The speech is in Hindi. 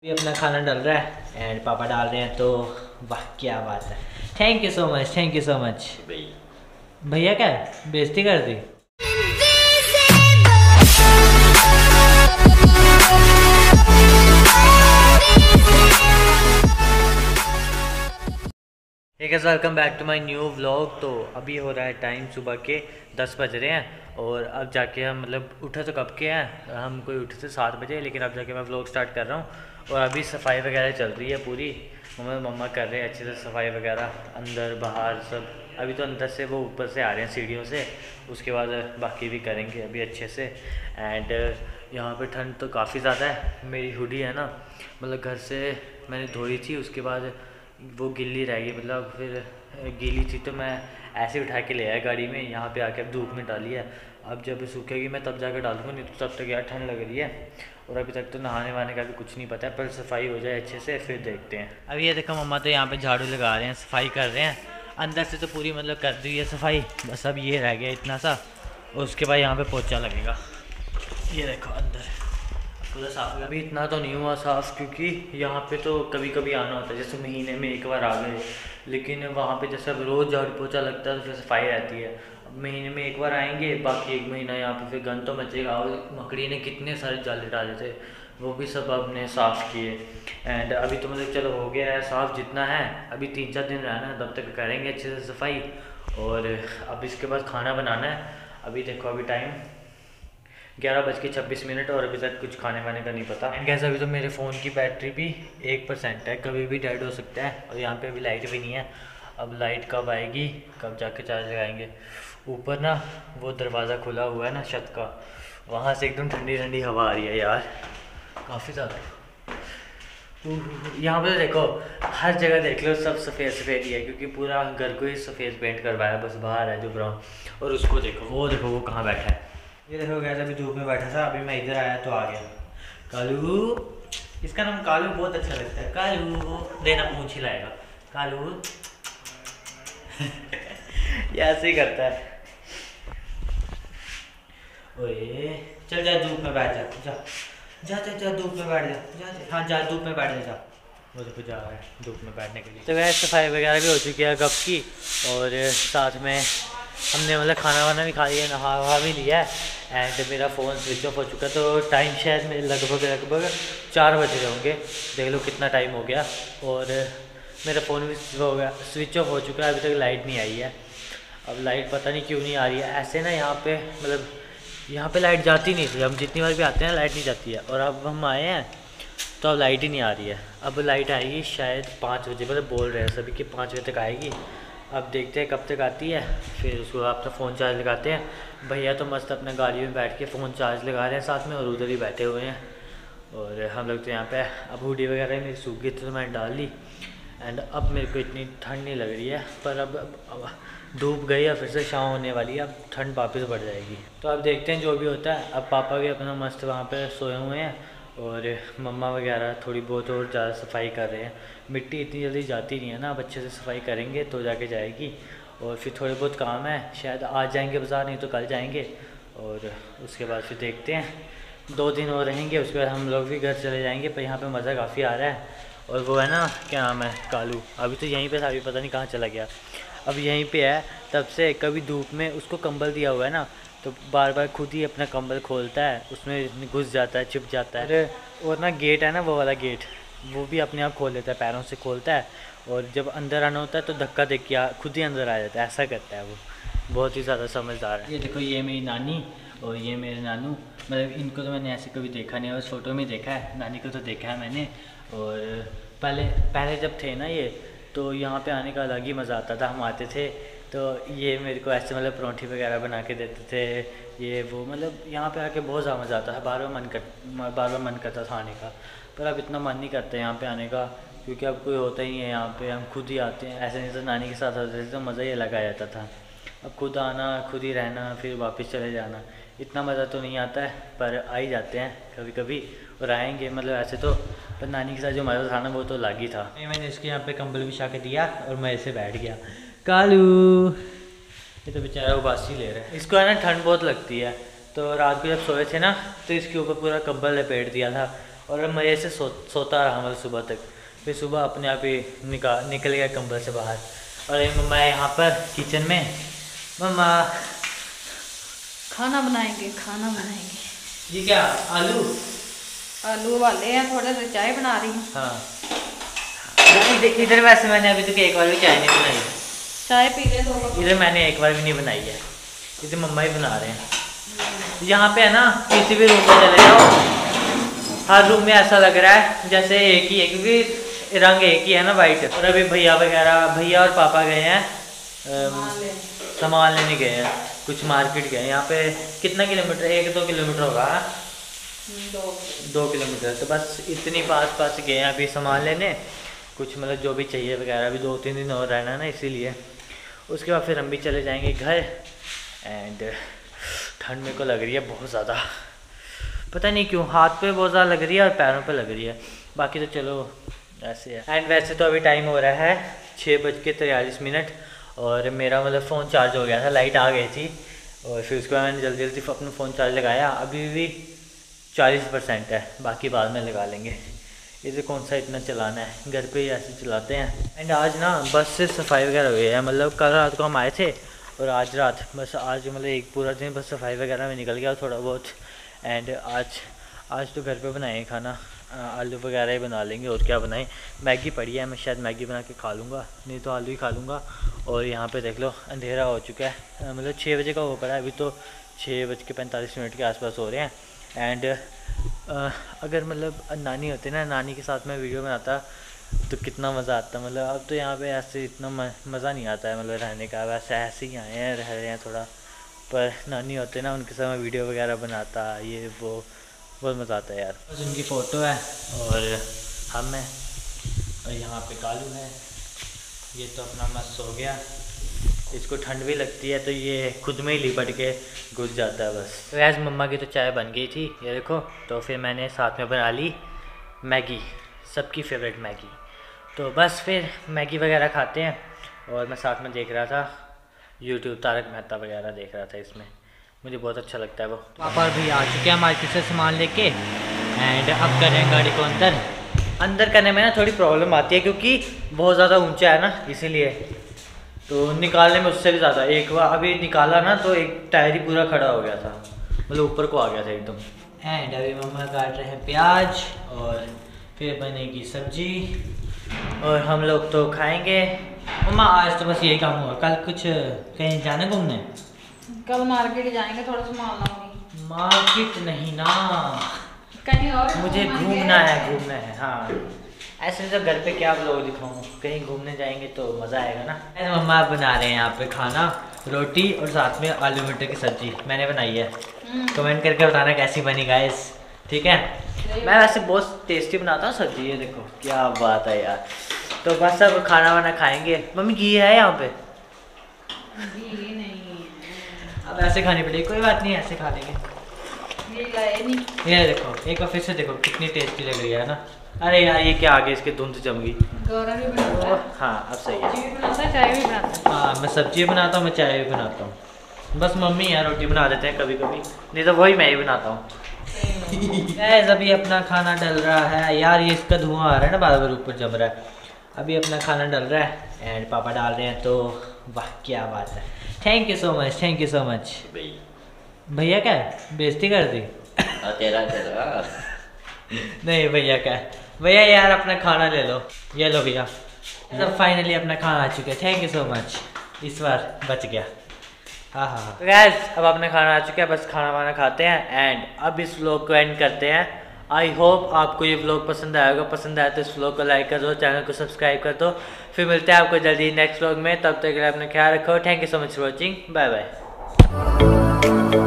भी अपना खाना डल रहा है एंड पापा डाल रहे हैं, तो वाह क्या बात है। Thank you so much, thank you so much. भैया क्या बेइज्जती कर दी। Welcome back to my new vlog. तो अभी हो रहा है टाइम सुबह के 10 बज रहे हैं और अब जाके हम मतलब उठे तो कब के हैं, हम कोई उठे थे 7 बजे, लेकिन अब जाके मैं व्लॉग स्टार्ट कर रहा हूँ। और अभी सफाई वगैरह चल रही है पूरी, मम्मा कर रहे हैं अच्छे से सफाई वगैरह, अंदर बाहर सब। अभी तो अंदर से वो ऊपर से आ रहे हैं सीढ़ियों से, उसके बाद बाकी भी करेंगे अभी अच्छे से। एंड यहाँ पे ठंड तो काफ़ी ज़्यादा है। मेरी हुडी है ना, मतलब घर से मैंने धोई थी, उसके बाद वो गिल्ली रह गई, मतलब फिर गीली थी तो मैं ऐसे उठा के ले आया गाड़ी में, यहाँ पे आके अब धूप में डाली है। अब जब सूखेगी मैं तब जाकर डालूंगा, नहीं तो तब तक यार ठंड लग रही है। और अभी तक तो नहाने वहाने का भी कुछ नहीं पता है, पर सफाई हो जाए अच्छे से फिर देखते हैं। अब ये देखो मम्मा तो यहाँ पे झाड़ू लगा रहे हैं, सफाई कर रहे हैं। अंदर से तो पूरी मतलब कर दी है सफाई, बस अब ये रह गया इतना सा, और उसके बाद यहाँ पर पोछा लगेगा। ये देखो अंदर पूरा साफ। अभी इतना तो नहीं हुआ साफ़, क्योंकि यहाँ पे तो कभी कभी आना होता है, जैसे महीने में एक बार आ गए, लेकिन वहाँ पे जैसे अब रोज़ झाड़ू पोछा लगता है तो फिर सफाई रहती है। अब महीने में एक बार आएंगे, बाकी एक महीना यहाँ पे फिर गंद तो मचेगा। और मकड़ी ने कितने सारे जाले डाले थे, वो भी सब आपने साफ़ किए। एंड अभी तो मतलब चलो हो गया है साफ़ जितना है, अभी 3-4 दिन रहना है, तब तक करेंगे अच्छे से सफाई। और अब इसके बाद खाना बनाना है। अभी देखो अभी टाइम 11:26 और अभी तक कुछ खाने वाने का नहीं पता। एंड गैस अभी तो मेरे फ़ोन की बैटरी भी 1% है, कभी भी डेड हो सकता है। और यहाँ पे अभी लाइट भी नहीं है, अब लाइट कब आएगी, कब जाके चार्ज लगाएंगे। ऊपर ना वो दरवाज़ा खुला हुआ है ना छत का, वहाँ से एकदम ठंडी ठंडी हवा आ रही है यार, काफ़ी ज़्यादा। यहाँ पर देखो हर जगह देख लो सब सफ़ेद सफ़ेद ही है, क्योंकि पूरा घर को ही सफ़ेद पेंट करवाया, बस बाहर है जो ब्राउन। और उसको देखो वो कहाँ बैठा है। ये देखो गैस अभी धूप में बैठा था, अभी मैं इधर आया तो आ गया कालू। इसका नाम कालू बहुत अच्छा लगता है, कालू देना पूंछ हिलाएगा कालू। ये ऐसे ही करता है। ओए चल जा धूप में बैठ जा, जा जा जा धूप में बैठ जा, जा हाँ जा धूप में बैठ जा। वो देखो जा रहा है धूप में बैठने के लिए। तो वैसे सफाई वगैरह भी हो चुकी है कब की, और साथ में हमने मतलब खाना वाना भी खा लिया, नहा वहा भी लिया है। एंड मेरा फ़ोन स्विच ऑफ हो चुका, तो टाइम शायद मेरे लगभग 4 बज रहे होंगे। देख लो कितना टाइम हो गया। और मेरा फ़ोन भी स्विच ऑफ हो चुका है, अभी तक लाइट नहीं आई है। अब लाइट पता नहीं क्यों नहीं आ रही है, ऐसे ना यहाँ पे मतलब यहाँ पे लाइट जाती नहीं थी, हम जितनी बार भी आते हैं लाइट नहीं जाती है। और अब हम आए हैं तो अब लाइट ही नहीं आ रही है। अब लाइट आएगी शायद 5 बजे, मतलब बोल रहे हैं सभी कि 5 बजे तक आएगी। अब देखते हैं कब तक आती है, फिर उसको अपना फ़ोन चार्ज लगाते हैं। भैया तो मस्त अपने गाड़ी में बैठ के फ़ोन चार्ज लगा रहे हैं साथ में, और उधर ही बैठे हुए हैं। और हम लोग तो यहाँ पे अब हुडी वगैरह मेरी सूख गई तो मैंने डाल ली। एंड अब मेरे को इतनी ठंड नहीं लग रही है, पर अब धूप गई है, फिर से शाम होने वाली है, अब ठंड वापस बढ़ जाएगी। तो अब देखते हैं जो भी होता है। अब पापा भी अपना मस्त वहाँ पर सोए हुए हैं, और मम्मा वगैरह थोड़ी बहुत और ज़्यादा सफाई कर रहे हैं। मिट्टी इतनी जल्दी जाती नहीं है ना, अब अच्छे से सफाई करेंगे तो जाके जाएगी। और फिर थोड़े बहुत काम है, शायद आज जाएंगे बाज़ार, नहीं तो कल जाएंगे। और उसके बाद फिर देखते हैं, 2 दिन और रहेंगे, उसके बाद हम लोग भी घर चले जाएंगे। पर यहाँ पे मज़ा काफ़ी आ रहा है। और वो है ना क्या नाम है कालू, अभी तो यहीं पे था, अभी पता नहीं कहाँ चला गया। अब यहीं पे है तब से, कभी धूप में उसको कंबल दिया हुआ है ना, तो बार बार खुद ही अपना कंबल खोलता है, उसमें घुस जाता है, छिप जाता है। और ना गेट है ना वो वाला गेट, वो भी अपने आप खोल लेता है, पैरों से खोलता है। और जब अंदर आना होता है तो धक्का दे के खुद ही अंदर आ जाता है, ऐसा करता है वो। बहुत ही ज़्यादा समझदार है। ये देखो ये मेरी नानी और ये मेरे नानू, मतलब इनको तो मैंने ऐसे कभी देखा नहीं है, बस फ़ोटो में देखा है। नानी को तो देखा है मैंने। और पहले जब थे ना ये, तो यहाँ पे आने का अलग ही मज़ा आता था। हम आते थे तो ये मेरे को ऐसे मतलब परोंठी वगैरह बना के देते थे, ये वो, मतलब यहाँ पे आके बहुत ज़्यादा मज़ा आता है। बार बार मन करता था आने का, पर अब इतना मन नहीं करता यहाँ पे आने का, क्योंकि अब कोई होता ही नहीं है यहाँ पे, हम खुद ही आते हैं। ऐसे नहीं तो नानी के साथ होते थे तो मज़ा ही अलग आ जाता था। अब खुद आना, खुद ही रहना, फिर वापस चले जाना, इतना मज़ा तो नहीं आता है, पर आ ही जाते हैं कभी कभी। और आएंगे मतलब ऐसे तो, पर नानी के साथ जो मज़ा था ना वो तो अलग ही था। मैंने इसके यहाँ पे कंबल बिछा के दिया और मैं ऐसे बैठ गया। कालू ये तो बेचारा उबासी ले रहा है, इसको है ना ठंड बहुत लगती है। तो रात को जब सोए थे ना, तो इसके ऊपर पूरा कंबल लपेट दिया था, और मज़े से सोता रहा मतलब सुबह तक। फिर सुबह अपने आप ही निकल गया कंबल से बाहर। और ये मम्मा है यहाँ पर किचन में। मम्मा खाना बनाएंगे, खाना बनाएंगे। ये क्या आलू वाले हैं, थोड़े से चाय बना रही हूँ। हाँ इधर वैसे मैंने अभी तक एक बार भी चाय नहीं बनाई। चाय पी ले दो। इधर मैंने एक बार भी नहीं बनाई है, इधर मम्मा ही बना रहे हैं। यहाँ पे है ना, किसी भी रूम में चले जाओ, हर रूम में ऐसा लग रहा है जैसे एक ही है, क्योंकि रंग एक ही है ना, वाइट। और अभी भैया और पापा गए हैं सामान लेने गए हैं, कुछ मार्केट गए हैं। यहाँ पे कितना किलोमीटर, 1-2 किलोमीटर होगा। 2 किलोमीटर। तो बस इतनी पास गए हैं अभी सामान लेने, कुछ मतलब जो भी चाहिए वगैरह। अभी 2-3 दिन और रहना है ना, इसीलिए। उसके बाद फिर हम भी चले जाएंगे घर। एंड ठंड मेरे को लग रही है बहुत ज़्यादा, पता नहीं क्यों, हाथ पे बहुत ज़्यादा लग रही है और पैरों पे लग रही है। बाकी तो चलो ऐसे है। एंड वैसे तो अभी टाइम हो रहा है 6:43 और मेरा मतलब फ़ोन चार्ज हो गया था, लाइट आ गई थी। और फिर उसके बाद मैंने जल्दी अपना फ़ोन चार्ज लगाया। अभी भी 40% है, बाकी बाद में लगा लेंगे। इसे कौन सा इतना चलाना है, घर पे ही ऐसे चलाते हैं। एंड आज ना बस से सफाई वगैरह हुई है, मतलब कल रात को हम आए थे और आज रात, बस आज मतलब एक पूरा दिन बस सफाई वगैरह में निकल गया थोड़ा बहुत। एंड आज तो घर पे बनाए खाना, आलू वगैरह ही बना लेंगे, और क्या बनाएं। मैगी पड़ी है, मैं शायद मैगी बना के खा लूँगा, नहीं तो आलू ही खा लूँगा। और यहाँ पे देख लो अंधेरा हो चुका है, मतलब 6 बजे का हो पड़ा है, अभी तो 6:45 के आसपास हो रहे हैं। एंड अगर मतलब नानी होती ना, नानी के साथ में वीडियो बनाता तो कितना मज़ा आता। मतलब अब तो यहाँ पे ऐसे इतना मज़ा नहीं आता है मतलब रहने का, वैसे ऐसे ही आए हैं, रह रहे हैं थोड़ा। पर नानी होते ना, उनके साथ मैं वीडियो वगैरह बनाता, ये वो बहुत मज़ा आता है यार। बस उनकी फ़ोटो है और हम हैं, और यहाँ पे कालू है। ये तो अपना मस्त हो गया, इसको ठंड भी लगती है तो ये खुद में ही लिपट के घुस जाता है बस। तो आज मम्मा की तो चाय बन गई थी, ये देखो। तो फिर मैंने साथ में बना ली मैगी, सबकी फेवरेट मैगी। तो बस फिर मैगी वगैरह खाते हैं। और मैं साथ में देख रहा था यूट्यूब, तारक मेहता वगैरह देख रहा था, इसमें मुझे बहुत अच्छा लगता है वो। पापा भी आ चुके हैं मार्केट से सामान लेके। एंड अब कर रहे हैं गाड़ी को अंदर करने में ना थोड़ी प्रॉब्लम आती है, क्योंकि बहुत ज़्यादा ऊंचा है ना, इसीलिए। तो निकालने में उससे भी ज़्यादा, एक बार अभी निकाला ना तो एक टायर ही पूरा खड़ा हो गया था, मतलब ऊपर को आ गया था एकदम। एंड अभी मम्मा काट रहे हैं प्याज और फिर बनेगी सब्जी और हम लोग तो खाएंगे। मम्मा आज तो बस यही काम हुआ, कल कुछ कहीं जाना घूमने? कल मार्केट जाएंगे, थोड़ा सामान लाऊंगी। मार्केट नहीं ना, कहीं और मुझे घूमना है। हाँ ऐसे तो घर पे क्या व्लॉग दिखाऊं, कहीं घूमने जाएंगे तो मज़ा आएगा ना। मम्मा बना रहे हैं यहाँ पे खाना, रोटी और साथ में आलू मटर की सब्जी मैंने बनाई है। कमेंट करके बताना कैसी बनी गाइस, ठीक है। मैं वैसे बहुत टेस्टी बनाता हूँ सब्जी, ये देखो क्या बात है यार। तो बस अब खाना वाना खाएंगे। मम्मी घी है यहाँ पे? घी नहीं है, अब ऐसे खानी पड़ेगी, कोई बात नहीं, ऐसे खा लेंगे। ये देखो एक बार फिर से देखो कितनी टेस्टी लग रही है ना। अरे यार ये क्या आगे इसके धुंध जम गई। गौरव भी बनाता है। हाँ अब सही है, सब्जी भी बनाता है, चाय भी बनाता है। हाँ मैं सब्जी बनाता हूँ, मैं चाय भी बनाता हूँ। बस मम्मी यार रोटी बना देते हैं कभी कभी, नहीं तो वही मैं ही बनाता हूँ। गैस अभी अपना खाना डल रहा है यार, ये इसका धुआं आ रहा है ना, बार बार ऊपर जम रहा है। अभी अपना खाना डल रहा है एंड पापा डाल रहे हैं, तो वाह क्या बात है। Thank you so much, thank you so much. भैया क्या बेइज्जती कर दी? तेरा नहीं भैया क्या, भैया यार अपना खाना ले लो, ये लो भैया। सब फाइनली अपना खाना आ चुका है, थैंक यू सो मच, इस बार बच गया। हाँ हाँ तो गैस अब अपना खाना आ चुका है, बस खाना वाना खाते हैं एंड अब इस व्लॉग को एंड करते हैं। आई होप आपको ये व्लॉग पसंद आएगा, पसंद आया तो इस व्लॉग को लाइक कर दो, चैनल को सब्सक्राइब कर दो। फिर मिलते हैं आपको जल्दी नेक्स्ट व्लॉग में, तब तक के लिए अपना ख्याल रखो। Thank you so much for watching, bye bye.